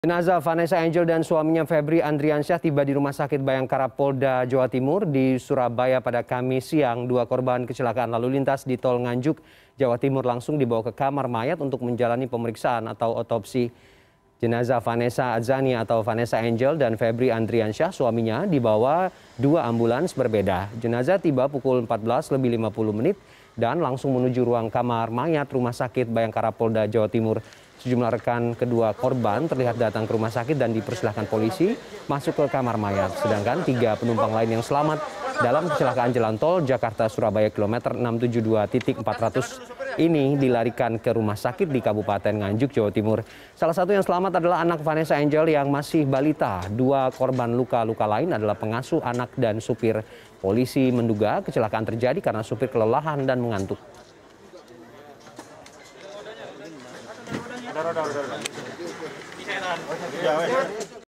Jenazah Vanessa Angel dan suaminya Febri Andriansyah tiba di Rumah Sakit Bayangkara Polda Jawa Timur di Surabaya pada Kamis siang. Dua korban kecelakaan lalu lintas di Tol Nganjuk, Jawa Timur langsung dibawa ke kamar mayat untuk menjalani pemeriksaan atau otopsi. Jenazah Vanessa Adzani atau Vanessa Angel dan Febri Andriansyah suaminya dibawa dua ambulans berbeda. Jenazah tiba pukul 14.50 dan langsung menuju ruang kamar mayat Rumah Sakit Bayangkara Polda Jawa Timur. Sejumlah rekan kedua korban terlihat datang ke rumah sakit dan dipersilahkan polisi masuk ke kamar mayat. Sedangkan tiga penumpang lain yang selamat dalam kecelakaan jalan tol Jakarta-Surabaya kilometer 672.400 ini dilarikan ke rumah sakit di Kabupaten Nganjuk, Jawa Timur. Salah satu yang selamat adalah anak Vanessa Angel yang masih balita. Dua korban luka-luka lain adalah pengasuh anak dan supir. Polisi menduga kecelakaan terjadi karena supir kelelahan dan mengantuk.